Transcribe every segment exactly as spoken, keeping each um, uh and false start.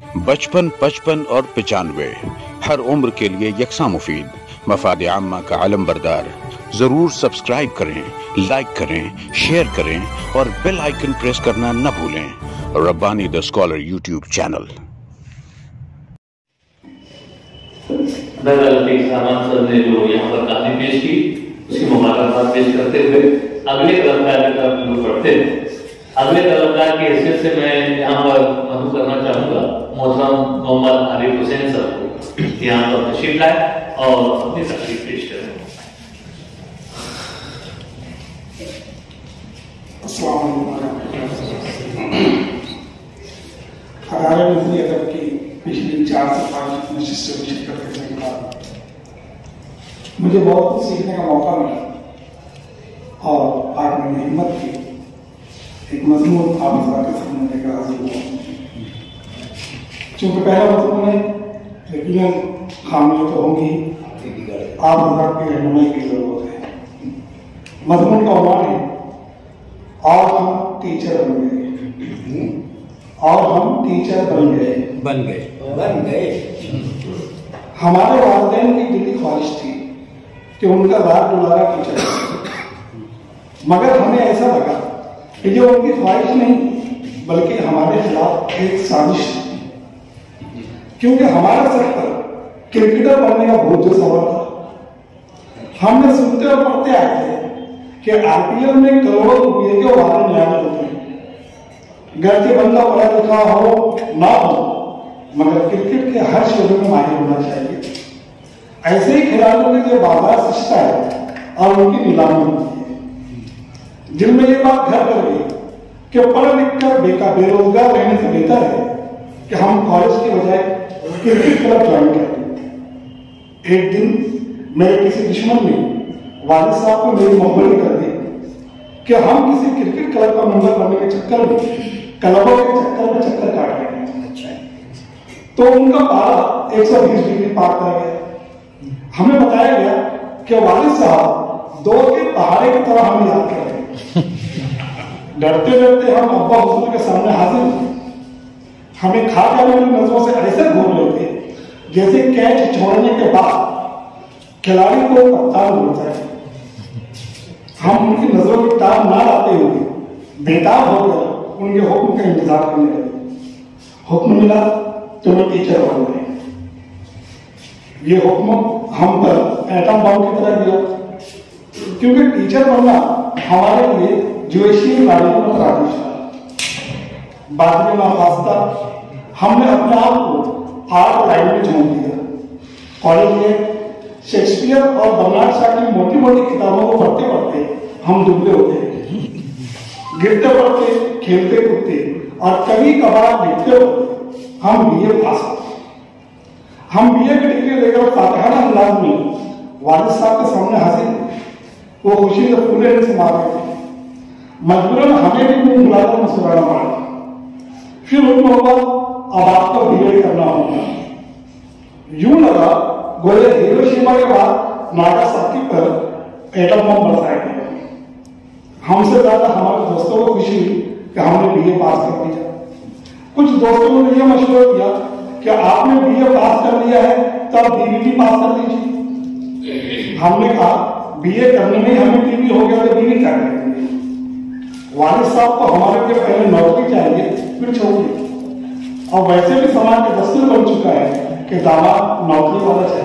बचपन, पचपन और पिचानवे, हर उम्र के लिए यकसा मुफीद, मफाद आम्मा का आलम बरदार। जरूर सब्सक्राइब करें, लाइक करें, शेयर करें और बेल आइकन प्रेस करना न भूलें। Rabbani the scholar YouTube channel. सामान सर ने जो यहाँ पर कहानी पेश की, उसकी मुबारकबाद पेश करते हुए अगले कलमकार की तरफ हम लोग बढ़ते हैं। अगले कलमकार की हैसियत से मैं यहाँ पर मधु करना चाहूंगा मोहतरम मोहम्मद आरिफ हुसैन सर को यहाँ पर तशरीफ लाए और अपनी तकलीफ पेश करें। हरारे नजरी अदब की पिछली चार से पांच नशिस्त से विजिट करने के बाद मुझे बहुत कुछ सीखने का मौका मिला और आज मैंने हिम्मत की एक मजमून आप के सामने लेकर हाजिर हुआ। चूंकि पहला मजमून है, यकीनन खामियां तो होंगी, आप हजरात की रहनुमाई की जरूरत है। मजमून का उन्वान है और हम टीचर बन गए, और हम टीचर बन गए बन गए बन गए हमारे वालिदैन की दिली ख्वाहिश थी कि उनका दार दुलारा टीचर है, मगर हमें ऐसा लगा कि जो उनकी ख्वाहिश नहीं बल्कि हमारे खिलाफ एक साजिश थी, क्योंकि हमारा सर पर क्रिकेटर बनने का बहुत जो सवाल था। हमने सुनते और पढ़ते आए थे कि आईपीएल में करोड़ों रुपये के वादे नियामत होते हैं। घर के बंदा पढ़ा लिखा हो ना हो, मगर क्रिकेट के हर शोबे में माहिर होना चाहिए। ऐसे ही खिलाड़ियों के लिए बाजार सस्ता है और उनकी नीलामी होती है। दिल में ये बात घर कर गई कि पढ़ लिख कर बेकार बेरोजगार रहने से बेहतर है कि हम कॉलेज के बजाय क्रिकेट क्लब ज्वाइन करें। एक दिन मेरे किसी दुश्मन ने वालिद साहब को मेरी मोहब्बत कर दी कि हम किसी क्रिकेट क्लब का मेंबर बनने के चक्कर में क्लबों के चक्कर में चक्कर काट रहे हैं। तो उनका पारा एक सौ बीस डिग्री पार कर गया। हमें बताया गया कि वालिद साहब दो के पहाड़े की तरह हमें याद कर रहे हैं। डरते डरते हम अब्बा हुजूर के सामने हाजिर हुए। हमें खा जाने वाली नजरों से ऐसे घूर रहे थे जैसे कैच छोड़ने के बाद खिलाड़ी को कप्तान बोलता है। हम उनकी नजरों की ताब ना लाते हुए बेताब होकर उनके हुक्म का इंतजार करने लगे। हुक्म मिला तो मैं टीचर बन गए। ये हुक्म हम पर एटम बम की तरह दिया, क्योंकि टीचर बनना हमारे लिए ज्वेशीय गाड़ियों का आदेश था। बाद में नाफास्ता हमने अपने आप को आर्ट लाइन में झोंक दिया। कॉलेज में शेक्सपियर और बर्नार्ड शॉ की मोटी मोटी किताबों को पढ़ते पढ़ते हम दुबले होते हैं। गिरते पढ़ते, खेलते कूदते और कभी कभार लिखते होते हम बीए पास होते। हम बीए की डिग्री लेकर फातिहाना अंदाज में वालिद साहब के सामने हाजिर हुए। वो खुशी से फूले से मार रहे थे। मजबूरन हमें भी मुंह बुलाकर मुस्कुराना पड़ा। फिर उनको हुआ अब आपको बीएड करना होगा। यूं लगा गोले हिरोशिमा के बाद नागासाकी पर एटम बम बरसाए गए। हमसे ज्यादा हमारे दोस्तों को खुशी कि हमने बीए पास कर दिया। कुछ दोस्तों ने यह मशवरा दिया कि आपने बीए पास कर लिया है तो आप डीवीटी पास कर लीजिए। हमने कहा बीए करने में हमें टीवी हो गया तो डीवी कर लेंगे। वालिद साहब को हमारे लिए पहले नौकरी चाहिए फिर छोड़िए, और वैसे भी समाज का दस्तूर बन चुका है कि दामाद नौकरी वाला चाहिए।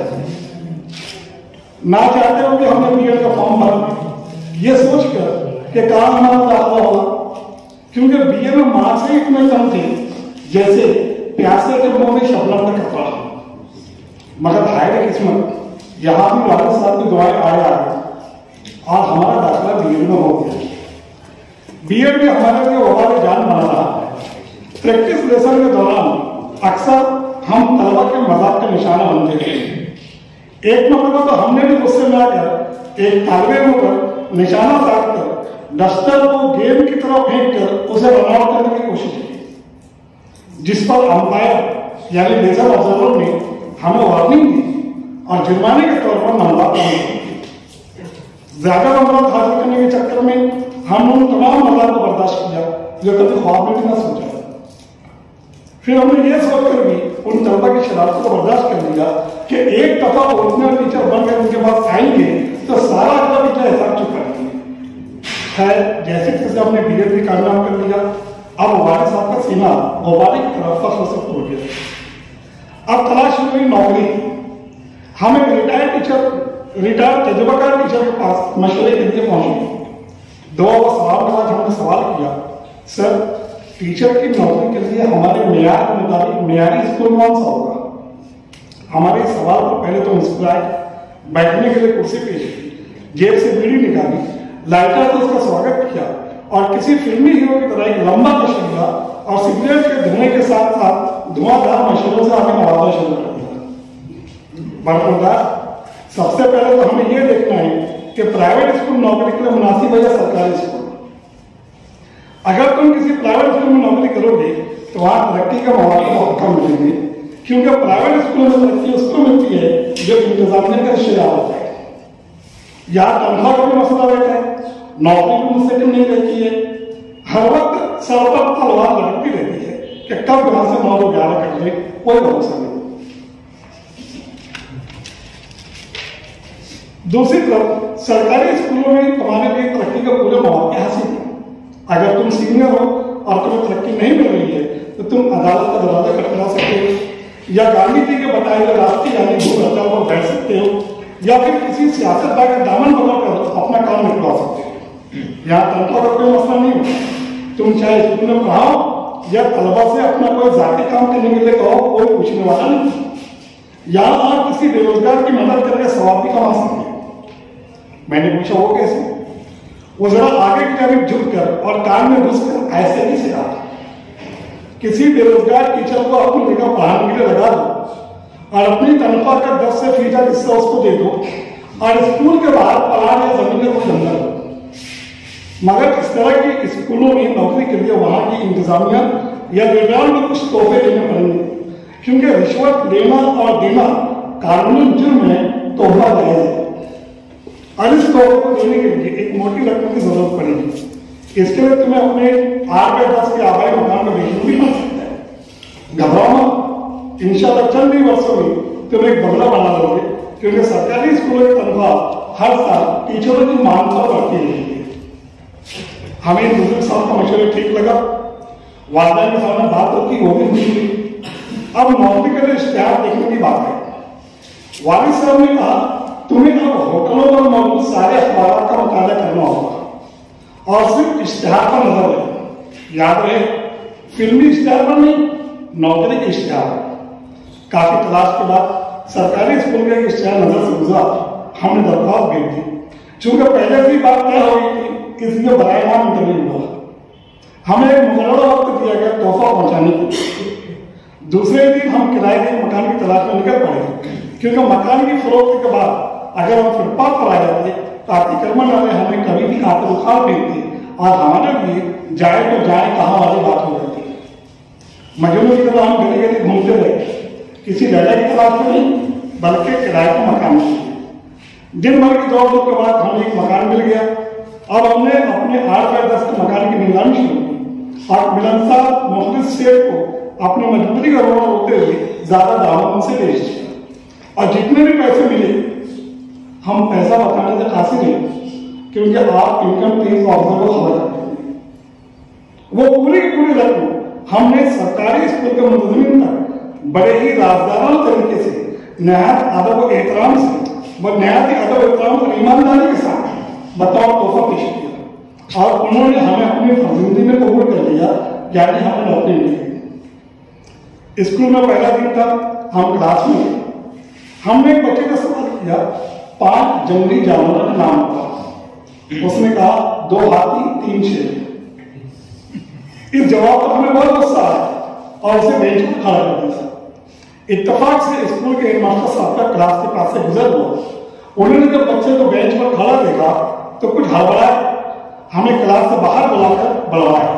ना चाहते हो कि हमने बीएड का फॉर्म भर ये सोचकर कि कहाँ हमारा दाखिला होगा, क्योंकि बीए में मार्क्स ही इतने कम थे जैसे प्यासे के मुंह में शबनम का कपड़ा। मगर हाय किस्मत, यहाँ भी वालिद साहब की दुआएं आए आ गई और हमारा दाखिला बीएड में हो गया। बीएड में हमारे लिए वबाल जान बना रहा है। प्रैक्टिस लेसन के दौरान अक्सर हम तलबा के मजाक का निशाना बनते थे। एक मरतबा तो हमने भी गुस्से में आकर एक तालिबे पर निशाना साधकर डस्टर को गेम की तरफ फेंक कर उसे रन आउट करने की कोशिश की, जिस पर अंपायर यानी लेजर ऑब्जर्वर ने हमें वार्निंग दी और जुर्माने के तौर पर नंबर ज्यादा नंबर हासिल करने के चक्कर में हम उन तमाम मजाक को बर्दाश्त किया जो कभी ख्वाब में भी ना सोचा। फिर हमने ये सोचकर भी उन तलबा की शरारतों को बर्दाश्त कर लिया कि एक दफा ओरिजिनल टीचर बनकर उनके पास आएंगे तो सारा अगला टीचर हिसाब चुका देंगे। खैर जैसे जैसे हमने बी एड भी कामयाब कर लिया, अब वारिस साहब का सीना गुब्बारे की तरफ फखर से फूल गया। अब तलाश हुई नौकरी की। हम एक रिटायर्ड टीचर रिटायर्ड तजुर्बाकार टीचर के पास मशवरे के लिए पहुंचे। दो सवाल के बाद हमने सवाल किया, सर टीचर की नौकरी के लिए हमारे मेयार के मुताबिक मेयारी स्कूल कौन सा होगा? हमारे सवाल पर पहले तो मुस्कुराए, बैठने के लिए कुर्सी पेश की, जेब से बीड़ी निकाली, लाइटर से उसका स्वागत किया और किसी फिल्मी हीरो की तरह एक लंबा दर्शन दिया और सिगरेट के धुएं के साथ साथ धुआंधार मशीनों से हमें नवाजा शुरू कर दिया। बरकरार सबसे पहले तो हमें यह देखना है कि प्राइवेट स्कूल नौकरी के लिए मुनासिब है या सरकारी स्कूल। अगर तुम किसी प्राइवेट स्कूल में नौकरी करोगे तो वहां तरक्की का मौका बहुत कम मिलेंगे, क्योंकि प्राइवेट स्कूल में तरक्की उसको मिलती है जो इंतजामिया का रिश्तेदार होता है। यहाँ तनख्वाह का भी मसला रहता है, नौकरी भी मुस्तकिल नहीं रहती है, हर वक्त सर पर तलवार लटकती रहती है कि कब यहाँ से नौ ग्यारह कर दे, कोई भरोसा नहीं। दूसरी तरफ सरकारी स्कूलों में तुम्हारे लिए तरक्की का पूरे मौके हासिल है। अगर तुम सीनियर हो और तुम्हें तरक्की नहीं मिल रही है तो तुम अदालत का दरवाजा खटखटा सकते हो या गांधी जी के बताए हुए रास्ते यानी भूख हड़ताल पर बैठ सकते हो या फिर किसी सियासतदान का दामन पकड़कर अपना काम निकलवा सकते हो। यहाँ तनख्वाह का कोई मसला नहीं होता। तुम चाहे स्कूल में पढ़ाओ या तलबा से अपना कोई जाति काम करने के लिए कहो, कोई पूछने वाला नहीं। यहाँ आप किसी बेरोजगार की मदद करके सवाब भी कमा सकते हो। मैंने पूछा वो कैसे? वो जरा आगे की तरफ झुककर और कान में घुसकर ऐसे ही सिखा। किसी बेरोजगार टीचर को अपनी जगह पढ़ाने के लिए लगा दो और अपनी तनख्वाह का दस से फीसद हिस्सा उसको दे दो और स्कूल के बाहर पलाट या जमीन का कुछ अंदर दो। मगर इस तरह की स्कूलों में नौकरी के लिए वहां की इंतजामिया या रेडान में कुछ तोहफे देने पड़ेंगे, क्योंकि रिश्वत लेना और देना कानूनी जुर्म है, तोहफा जायज है और इस तोहफे को देने के लिए एक मोटी रकम की जरूरत पड़ेगी। इसके लिए तुम्हें अपने आठ बाय दस के आबाई मकान का बेचना भी बन सकता है। घबराओ मत, इंशाल्लाह चंद ही वर्षों में तुम एक बंगला बना लोगे, क्योंकि सरकारी स्कूलों की तनख्वाह हर साल टीचरों की मांग पर बढ़ती रही है। हमें बुजुर्ग साहब का मशवरा ठीक लगा, वालदा के सामने बात होती वो भी खुशी हुई। अब नौकरी के लिए इश्तिहार देखने की बात है। वालिद साहब ने कहा तुम्हें अब होटलों पर मौजूद सारे अखबार का मुताला करना होगा और सिर्फ इश्तिहार पर नजर रहे। याद रहे, फिल्मी इश्तिहार पर नहीं, नौकरी के इश्तिहार। काफी तलाश के बाद सरकारी स्कूल का एक इश्तिहार नजर से गुजरा। हमने दरख्वास्त भेज दी। चूंकि पहले से ही बात तय हो गई थी, किसी को बराए नाम इंटरव्यू हुआ। हमें एक मुकर्रर वक्त दिया गया तोहफा पहुंचाने के लिए। दूसरे दिन हम किराए के मकान की तलाश में निकल पड़े, क्योंकि मकान की फरोख्त के बाद अगर हम फुटपाथ पर आ जाते तो अतिक्रमण वाले हमें कभी भी आकर उखाड़ देते और हमारे लिए जाए तो जाए कहाँ वाली बात हो जाती है। मजनू की तरह हम गली गली घूमते रहे, किसी लड़ाई की तलाश में नहीं बल्कि किराए के मकान के। दिन भर की दौड़ के बाद हमें एक मकान मिल गया। अब हमने अपने आठ बाय दस के मकान की नीलामी शुरू की और मिलनसार मुख्तलिफ शेर को अपनी मजबूरी का रोना रोते हुए ज्यादा दाम उनसे बेच दिया और जितने भी पैसे मिले हम पैसा बताने से खासी नहीं, क्योंकि आप इनकम टैक्स ऑफिसर को खबर करते हैं। वो पूरी की पूरी रकम हमने सरकारी स्कूल के मुंतजमीन तक बड़े ही राजदाराना तरीके से नहायत अदब और एहतराम से व नहायत अदब एहतराम और ईमानदारी के साथ बताओ तोहफा पेश किया और उन्होंने हमें अपनी फर्जिंदगी में कबूल कर लिया, यानी हमें नौकरी मिल गई। स्कूल में पहला दिन था, हम क्लास में थे। हमने एक बच्चे का सवाल किया, पांच जंगली जानवरों का नाम बताओ। उसने कहा दो हाथी तीन शेर। इस जवाब पर हमें बहुत गुस्सा आया और उसे बेंच पर खड़ा कर दिया। इत्तेफाक से स्कूल के हेडमास्टर साहब का क्लास के पास से गुजर हुआ। उन्होंने जब बच्चे को बेंच पर खड़ा देखा तो कुछ हड़बड़ाया, हमें क्लास से बाहर बुलाकर बुलवाया।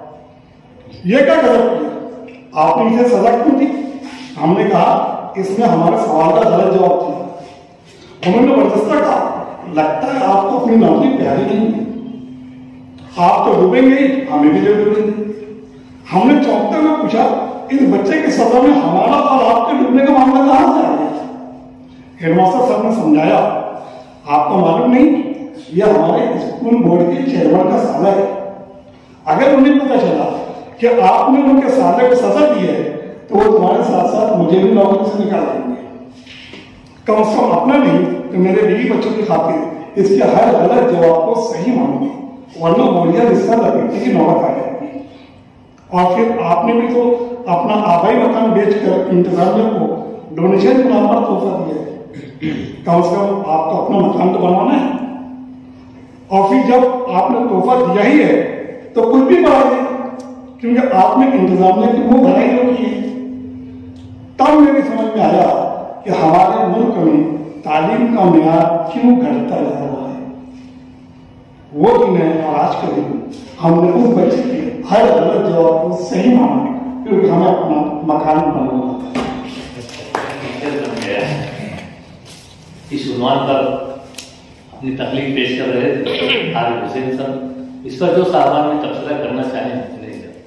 यह क्या गलत किया, आपने इसे सजा क्यों दी? हमने कहा इसने हमारे सवाल का गलत जवाब दिया। उन्होंने बर्दाश्त कहा लगता है आपको अपनी नौकरी प्यारी नहीं है, आप तो डूबेंगे ही, हमें भी ले डूबेंगे। हमने चौंकते हुए पूछा इस बच्चे की सजा में हमारा और आपके डूबने का मामला कहां से आ गया? हेडमास्टर साहब ने समझाया, आपको मालूम नहीं, यह हमारे स्कूल बोर्ड के चेयरमैन का साला है। अगर उन्हें पता चला कि आपने उनके साले को सजा दी है तो वो तुम्हारे साथ साथ मुझे भी नौकरी से निकाल देंगे। कम से कम अपना नहीं तो मेरे बीवी बच्चों की खातिर इसके हर गलत जवाब को सही मानूंगी, वरना बोलिया रिश्ता लपेटने की नौबत आ जाएगी। और फिर आपने भी तो अपना आबाई मकान बेचकर इंतजामिया को डोनेशन के नाम पर तोहफा दिया है। कम से कम आपको अपना मकान तो बनवाना है। और फिर जब आपने तोहफा दिया ही है तो कुछ भी बढ़ा दे, क्योंकि आपने इंतजामिया की मुंह भराई रखी है। तब मेरी समझ में आया कि हमारे मुल्क में तालीम का मियार क्यों घटता जा रहा है। वो दिन है और आज के दिन हमने उस बच्चे के हर गलत जवाब को सही माना, क्योंकि हमें अपना मकान बनवाना था। इस उन्वान पर अपनी तकलीफ पेश कर रहे थे आरिफ हुसैन साहब। इस पर जो साहबान में तबसरा करना चाहें नहीं सर।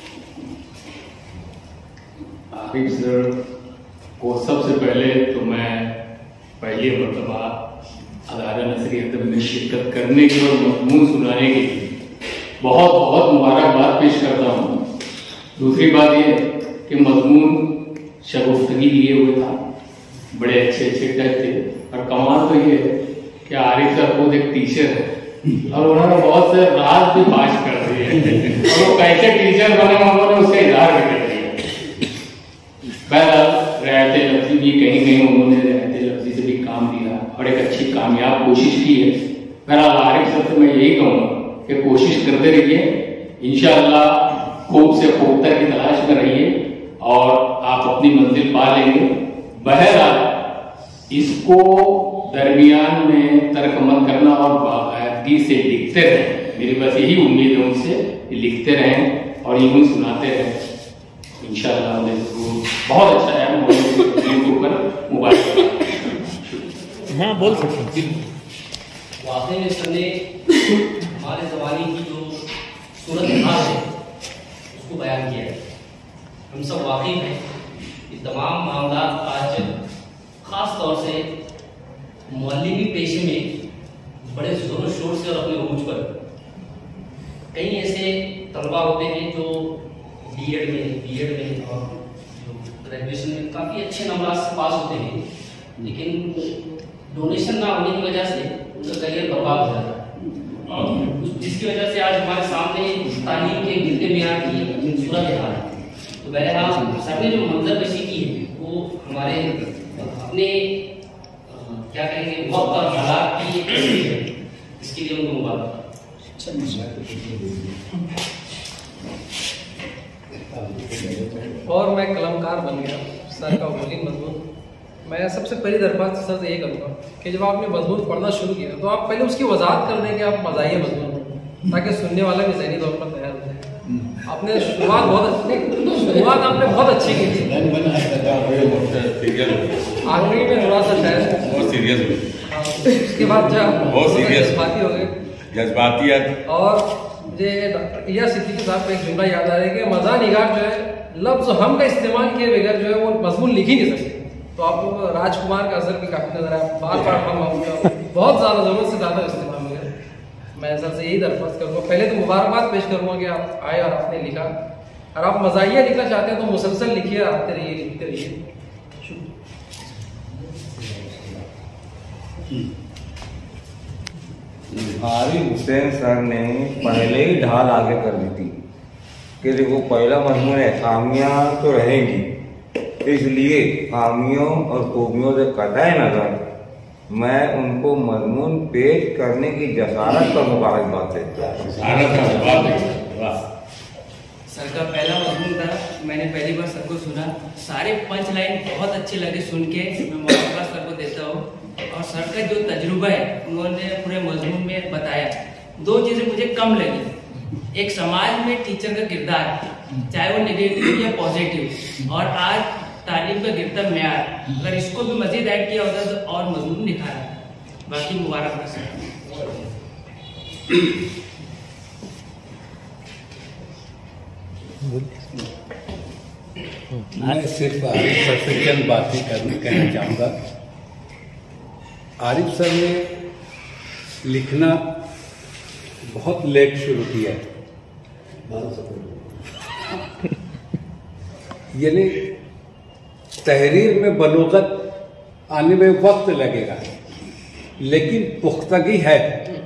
आरिफ सर को सबसे पहले तो मैं पहली मरतबा अदारा नसरी अदब में शिरकत करने की और मजमून सुनाने के लिए बहुत बहुत मुबारकबाद पेश करता हूँ। दूसरी बात यह कि मजमून शगुफ्तगी लिए हुए था, बड़े अच्छे अच्छे टच थे। और कमाल तो ये है कि आरिफ सर खुद एक टीचर है और उन्होंने बहुत से राज भी पाश कर दिए और वो कैसे टीचर बने उन्होंने उसका इजहार भी कर दिया। बहरहाल रहते लफ्जी भी कहीं कहीं उन्होंने रहते लफ्जी से भी काम दिया और एक अच्छी कामयाब कोशिश की है। बहरहाल आरिफ सर से मैं यही कहूँगा कि कोशिश करते रहिए, इंशाअल्लाह खूब से खूबतर की तलाश में रहिए और आप अपनी मंजिल पा लेंगे। बहरहाल इसको दरमियान में तर्क मत करना और बाकायदगी से लिखते रहें। मेरी बस यही उम्मीद है उनसे, लिखते रहें और यूं सुनाते रहें। इंशाअल्लाह बहुत अच्छा है यूट्यूब पर मुबारक। हाँ बोल सकते हैं। वाकई में सर ने हमारे ज़माने की जो सूरत हाल है उसको बयान किया है। हम सब वाकिफ हैं कि तमाम मामला आज ख़ास तौर से मुअल्लिमी पेशे में बड़े ज़ोर शोर से और अपने उरूज पर कई ऐसे तलबा होते हैं जो बीएड में बीएड में और जो ग्रेजुएशन में काफ़ी अच्छे नंबर से पास होते हैं, लेकिन डोनेशन ना होने की वजह से उनका करियर बर्बाद हो जाता है, और जिसकी वजह से आज हमारे सामने तालीम के गिरते मियार की सूरत हाल है। तो बहरहाल सर ने जो मंजर कशी की है वो हमारे अपने क्या कहेंगे वक्त और हालात की एक तस्वीर है, इसके लिए उनको मुबारक। और मैं कलमकार बन गया सर का बोली मजबूत। मैं सबसे पहली दरख्वास्त सर से ये करूँगा कि जब आपने मजबूत पढ़ना शुरू किया तो आप पहले उसकी वजाहत कर दें कि आप मज़ाहिए मजबूत, ताकि सुनने वाला भी ज़हनी तौर पर तैयार हो जाए। आपने शुरुआत बहुत अच्छी शुरुआत आपने बहुत अच्छी की थी, आखिरी में थोड़ा सा शायद बहुत सीरियस हुई, उसके बाद जब बहुत सीरियस जज्बाती हो गए जज्बातियत। और मुझे डॉक्टर इलियास सिद्दीकी साहब का एक जुमला याद आ रहा है कि मज़ा निगार जो है लफ्ज़ हम का इस्तेमाल किए बगैर जो है वो मजमून लिख ही नहीं सकते। तो आपको राजकुमार का असर भी काफ़ी नजर आया, बार बार हम बहुत ज़्यादा ज़रूरत से ज़्यादा इस्तेमाल हो गया। मैं सर से यही दरख्वास्त करूँगा, पहले तो मुबारकबाद पेश करूँगा कि आप आए और आपने लिखा, और आप मज़ाहिया लिखना चाहते हैं तो मुसलसल लिखिए, आते रहिए, लिखते रहिए। आरिफ हुसैन सर ने पहले ही ढाल आगे कर दी थी कि देखो पहला मजमून है खामियां तो रहेंगी, इसलिए खामियों और खूबियों से कतई नजर मैं उनको मजमून पेश करने की जसारत पर मुबारकबाद देता हूं। सर का पहला मजमून था, मैंने पहली बार सर को सुना, सारे पंच लाइन बहुत अच्छे लगे सुन के, मैं मुबारकबाद सर को देता हूँ। और सर का जो तजुर्बा है उन्होंने पूरे मजमून में बताया। दो चीज़ें मुझे कम लगी, एक समाज में टीचर का किरदार चाहे वो नेगेटिव या पॉजिटिव, और आज तालीम का गिरता म्यार, अगर इसको भी मजीद ऐड किया होता तो और मजमून निखारा। बाकी मुबारक सर। बोल मैं सिर्फ आरिफ सर से चंद बातें करने कहना चाहूँगा। आरिफ सर ने लिखना बहुत लेट शुरू किया है, यानी तहरीर में बलोगत आने में वक्त लगेगा, लेकिन पुख्तगी है।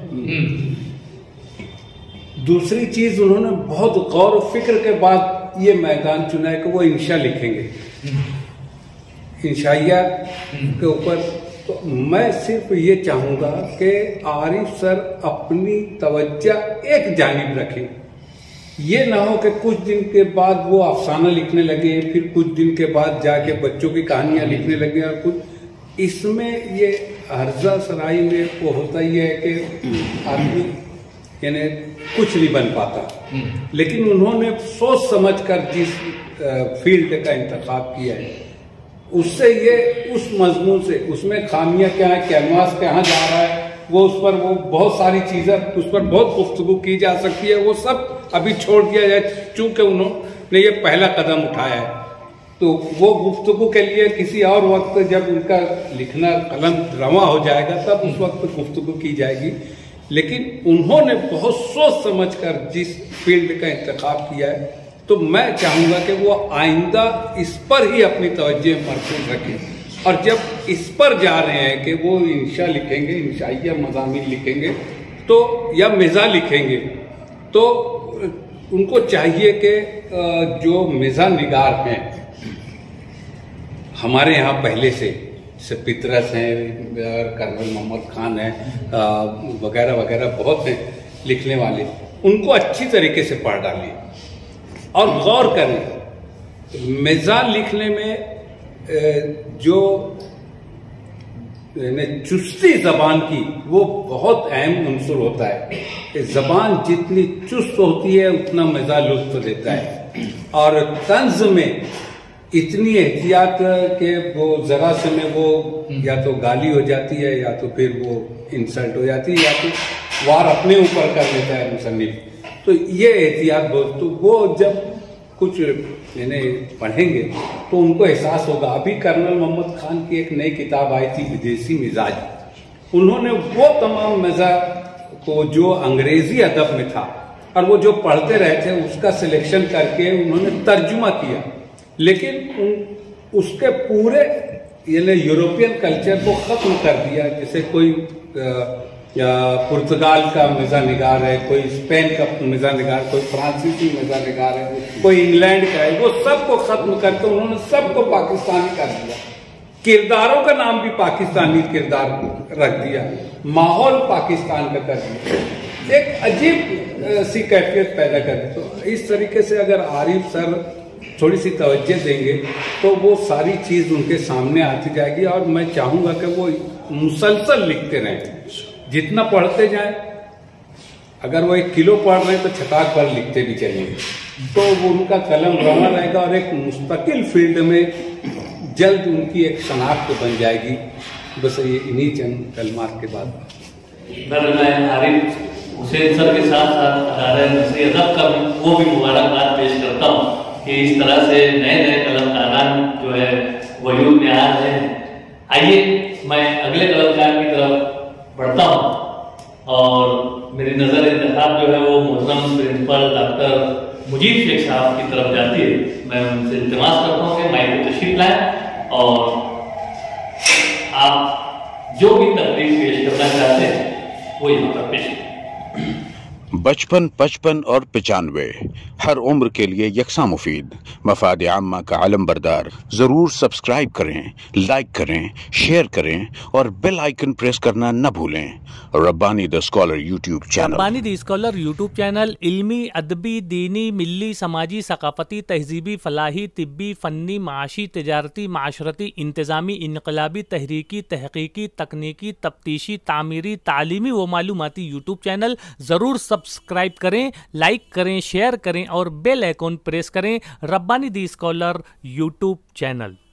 दूसरी चीज, उन्होंने बहुत गौर और फिक्र के बाद ये मैदान चुना है कि वो इंशा लिखेंगे, इंशाइया के ऊपर। तो मैं सिर्फ ये चाहूंगा कि आरिफ सर अपनी तवज्जो एक जानिब रखें। ये ना हो कि कुछ दिन के बाद वो अफसाना लिखने लगे, फिर कुछ दिन के बाद जाके बच्चों की कहानियां लिखने लगे, और कुछ इसमें ये हर्जा सराई में वो होता ही है कि आदमी यानी कुछ नहीं बन पाता। लेकिन उन्होंने सोच समझकर जिस फील्ड का इंतखाब किया है, उससे ये उस मजमून से, उसमें खामियां क्या है, कैनवास कहाँ जा रहा है, वो उस पर वो बहुत सारी चीजें उस पर बहुत गुफ्तगू की जा सकती है, वो सब अभी छोड़ दिया जाए। चूंकि उन्होंने ये पहला कदम उठाया है, तो वो गुफ्तगू के लिए किसी और वक्त जब उनका लिखना कलम रवा हो जाएगा तब उस वक्त गुफ्तगू की जाएगी। लेकिन उन्होंने बहुत सोच समझकर जिस फील्ड का इंतखाब किया है, तो मैं चाहूंगा कि वो आइंदा इस पर ही अपनी तवज्जो मरकूज रखें। और जब इस पर जा रहे हैं कि वो इंशा लिखेंगे, इंशाइया मज़ामीन लिखेंगे तो या मिज़ा लिखेंगे, तो उनको चाहिए कि जो मिज़ा निगार हैं हमारे यहाँ पहले से से पितरस हैं, कर्नल मोहम्मद खान हैं वगैरह वगैरह बहुत हैं लिखने वाले, उनको अच्छी तरीके से पढ़ डालें और गौर करें। मिज़ा लिखने में जो चुस्ती जबान की वो बहुत अहम उनसुर होता है कि जबान जितनी चुस्त होती है उतना मिज़ा लुत्फ देता है। और तंज में इतनी एहतियात के वो जरा से में वो या तो गाली हो जाती है या तो फिर वो इंसल्ट हो जाती है या तो वार अपने ऊपर कर लेता है मुसन्निफ। तो ये एहतियात बहुत, तो वो जब कुछ यानी पढ़ेंगे तो उनको एहसास होगा। अभी कर्नल मोहम्मद खान की एक नई किताब आई थी विदेशी मिजाज, उन्होंने वो तमाम मिज़ा को जो अंग्रेजी अदब में था और वो जो पढ़ते रहे थे उसका सिलेक्शन करके उन्होंने तर्जुमा किया, लेकिन उन, उसके पूरे यानी यूरोपियन कल्चर को खत्म कर दिया। जैसे कोई या पुर्तगाल का मिज़ा निगार है, कोई स्पेन का मिज़ा निगार, कोई फ्रांसीसी मिज़ा निगार है, कोई इंग्लैंड का है, वो सबको खत्म करके उन्होंने सबको पाकिस्तानी कर दिया। किरदारों का नाम भी पाकिस्तानी किरदार रख दिया, माहौल पाकिस्तान का कर दिया, एक अजीब सी कैफियत पैदा कर दी। तो इस तरीके से अगर आरिफ सर थोड़ी सी तवज्जो देंगे तो वो सारी चीज उनके सामने आती जाएगी। और मैं चाहूंगा कि वो मुसलसल लिखते रहें, जितना पढ़ते जाएं। अगर वो एक किलो पढ़ रहे हैं तो छटाक पर लिखते भी चलेंगे, तो वो उनका कलम रवा रहेगा और एक मुस्तकिल फील्ड में जल्द उनकी एक शनाख्त बन जाएगी। बस ये इन्हीं चंद कलमात के बाद मैं आरिफ हुसैन सर के साथ साथ अदारा नसरी अदब का वो भी मुबारकबाद पेश करता हूँ कि इस तरह से नए नए कलमकारान जो है वजूद में आ रहे हैं। आइए मैं अगले कलमकार की तरफ बढ़ता हूँ और मेरी नज़र इंतखाब जो है वो मुअज़्ज़म प्रिंसिपल डॉक्टर मुजीब शेख साहब की तरफ जाती है। मैं उनसे इल्तिमास करता हूँ कि माइक पे तशरीफ लाएं और आप जो भी तकलीफ पेश करना चाहते हैं वो यहाँ पर पेश करें। बचपन, पचपन और पचानवे हर उम्र के लिए यकसा मुफीद, मफाद आम्मा का आलम बरदार। जरूर सब्सक्राइब करें, लाइक करें, शेयर करें और बेल आइकन प्रेस करना न भूलें। Rabbani the scholar YouTube channel Rabbani the scholar YouTube channel इल्मी, अदबी, दीनी, मिल्ली, समाजी, सकाफती, तहजीबी, फलाही, तिब्बी, फ़न्नी, माशी, तिजारती, माशरती, इंतज़ामी, इनकलाबी, तहरीकी, तहकीकी, तकनीकी, तफ्तीशी, तामीरी, तालीमी व मालूमाती यूट्यूब चैनल। ज़रूर सब्सक्राइब करें, लाइक करें, शेयर करें और बेल आइकन प्रेस करें। Rabbani the scholar YouTube channel.